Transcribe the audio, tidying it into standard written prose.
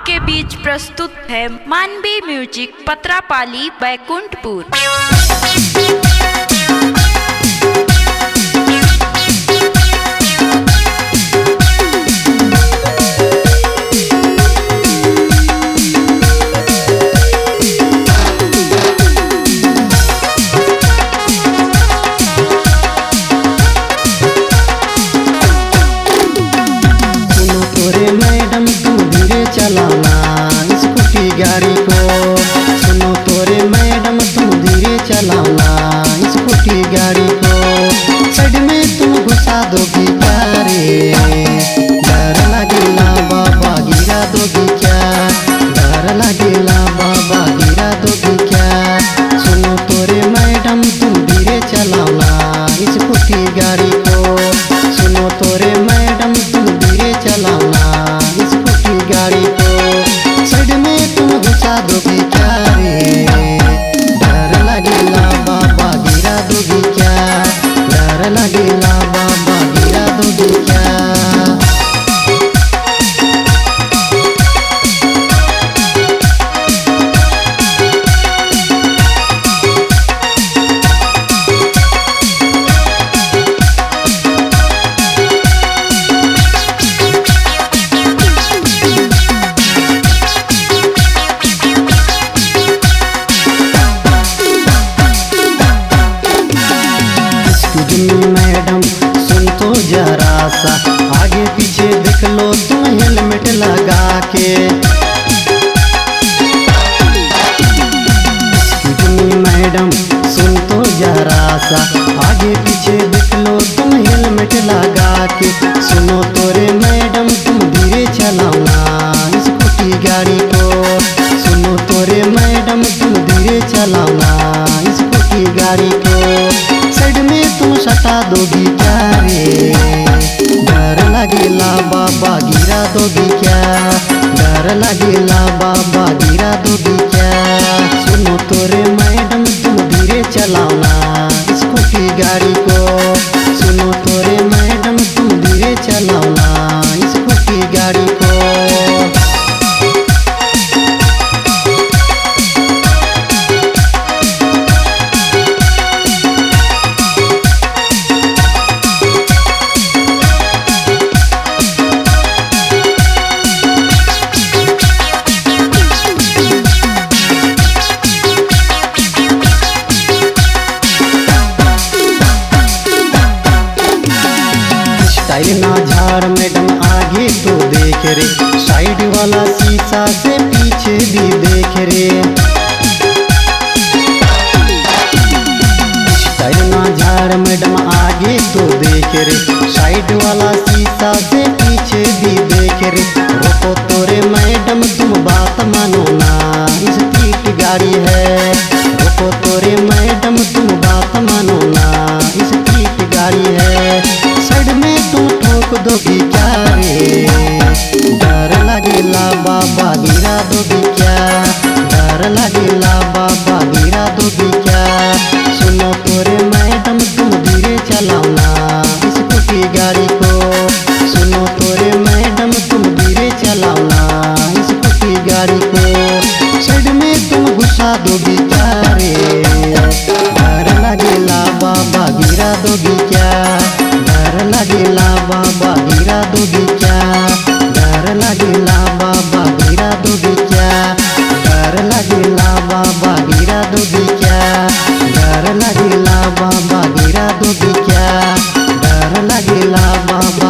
आपके बीच प्रस्तुत है मानवी म्यूजिक पत्रापाली बैकुंठपुर। गाड़ी को सुनो तोरे मैडम तुम धीरे चलाना स्कूटी गाड़ी को साइड में तुम घुसा दोगी क्या रे डर लगेला बाबा गिरा दोगी क्या डर लगेला बाबा गिरा दोगी क्या सुनो तोरे मैडम तुम धीरे चलाना स्कूटी गाड़ी को सुनो तोरे मैडम तुम धीरे चलाना स्कूटी गाड़ी को साइड में तुम घुसा दोगी क्या रे डर लगेला बाबा गिरा दोगी क्या डर लगेला बाबा गिरा दोगी क्या। मैडम सुन तो जरा सा आगे पीछे देख लो तुम हेलमेट लगा के मैडम सुन तो जरा सा आगे पीछे देख लो तुम हेलमेट लगा के सुनो तोरे मैडम तुम धीरे चलाना स्कूटी गाड़ी को सुनो तोरे मैडम तुम धीरे चलाना स्कूटी गाड़ी को साइड में तुम सटा दोगी क्या रे डर लगेला बाबा गिरा दोगी क्या डर लगेला बाबा गिरा दोगी क्या सुनो तोरे मैडम तुम धीरे चलाना स्कूटी गाड़ी को सुनो तोरे मैडम तुम धीरे चलाना स्कूटी गाड़ी को। स्टाइल ना झाड़ मैडम आगे तो देख रे साइड वाला शीशा से पीछे भी देख रे स्टाइल ना झाड़ मैडम आगे तो देख रे साइड वाला शीशा से पीछे भी देख रे रोको तोरे मैडम तुम बात मानो ना स्पीड गाड़ी है रोको तोरे मैडम तुम बात मानो ना स्पीड गाड़ी है साइड में तुम ठोक दोगी क्या रे डर लगेला बाबा गिरा दोगी क्या डर लगेला बाबा गिरा दोगी क्या सुनो तोरे मैडम तुम धीरे चलाना स्कूटी गाड़ी को सुनो तोरे मैडम तुम धीरे चलाना स्कूटी गाड़ी को साइड में तुम घुसा दोगी क्या रे डर लगेला बाबा गिरा दोगी क्या डर लगेला बाबा गिरा दोगी क्या डर लगेला बाबा गिरा दोगी क्या डर लगेला बाबा गिरा दोगी क्या डर लगेला बाबा गिरा दोगी क्या डर लगेला बाबा